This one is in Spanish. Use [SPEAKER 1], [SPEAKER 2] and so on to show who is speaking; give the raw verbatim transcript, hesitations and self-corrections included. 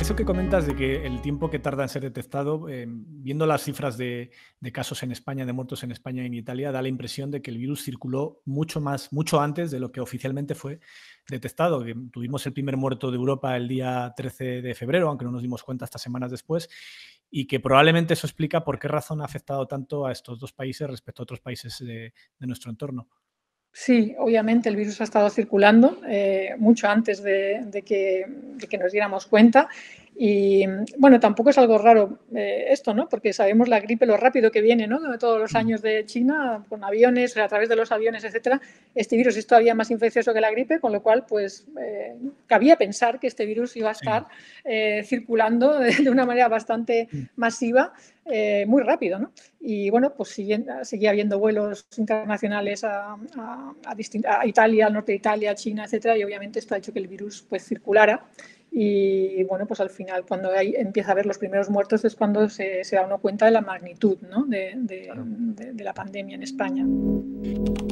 [SPEAKER 1] eso que comentas de que el tiempo que tarda en ser detectado, eh, viendo las cifras de, de casos en España, de muertos en España y en Italia, da la impresión de que el virus circuló mucho más, mucho antes de lo que oficialmente fue detectado. Que tuvimos el primer muerto de Europa el día trece de febrero, aunque no nos dimos cuenta hasta semanas después, y que probablemente eso explica por qué razón ha afectado tanto a estos dos países respecto a otros países de, de nuestro entorno.
[SPEAKER 2] Sí, obviamente el virus ha estado circulando eh, mucho antes de, de, que, de que nos diéramos cuenta y, bueno, tampoco es algo raro eh, esto, ¿no? Porque sabemos la gripe, lo rápido que viene, ¿no? Todos los
[SPEAKER 1] Mm.
[SPEAKER 2] años de China, con aviones, a través de los aviones, etcétera. Este virus es todavía más infeccioso que la gripe, con lo cual, pues, eh, cabía pensar que este virus iba a estar
[SPEAKER 1] Sí.
[SPEAKER 2] eh, circulando de, de una manera bastante
[SPEAKER 1] Mm.
[SPEAKER 2] masiva, eh, muy rápido, ¿no? Y, bueno, pues sigue, seguía habiendo vuelos internacionales a, a, a, a Italia, al norte de Italia, China, etcétera, y obviamente esto ha hecho que el virus pues circulara y bueno, pues al final cuando hay, empieza a haber los primeros muertos es cuando se, se da uno cuenta de la magnitud, ¿no? de, de,
[SPEAKER 1] Claro.
[SPEAKER 2] de, de la pandemia en España.